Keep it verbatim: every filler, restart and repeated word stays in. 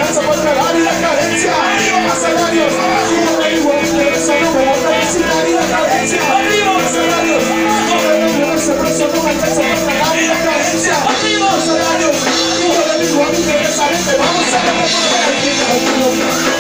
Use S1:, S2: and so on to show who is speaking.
S1: pasa por tragar y la carencia. Pásale a Dios, como me dijo, que eso no me va a necesitar y la carencia. Pásale a Dios, como me dijo, ese preso no me alcanza por tragar y la carencia. Pásale a Dios, como me dijo a mí que esa gente vamos a ver por el